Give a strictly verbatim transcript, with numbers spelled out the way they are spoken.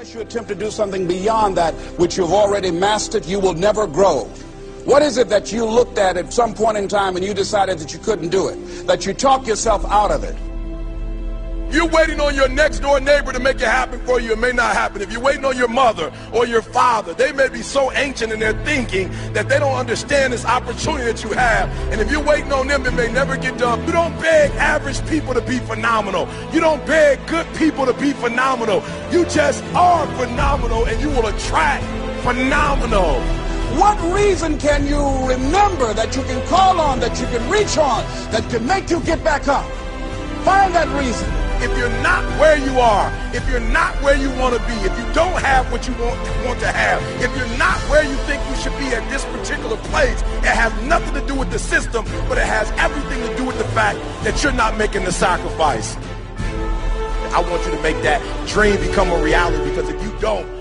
Unless you attempt to do something beyond that which you've already mastered, you will never grow. What is it that you looked at at some point in time and you decided that you couldn't do it, that you talked yourself out of it? You're waiting on your next door neighbor to make it happen for you. It may not happen. If you're waiting on your mother or your father, they may be so ancient in their thinking that they don't understand this opportunity that you have. And if you're waiting on them, it may never get done. You don't beg average people to be phenomenal. You don't beg good people to be phenomenal. You just are phenomenal, and you will attract phenomenal. What reason can you remember that you can call on, that you can reach on, that can make you get back up? Find that reason. If you're not where you are, if you're not where you want to be, if you don't have what you want, want to have, if you're not where you think you should be at this particular place, it has nothing to do with the system, but it has everything to do with the fact that you're not making the sacrifice. I want you to make that dream become a reality, because if you don't,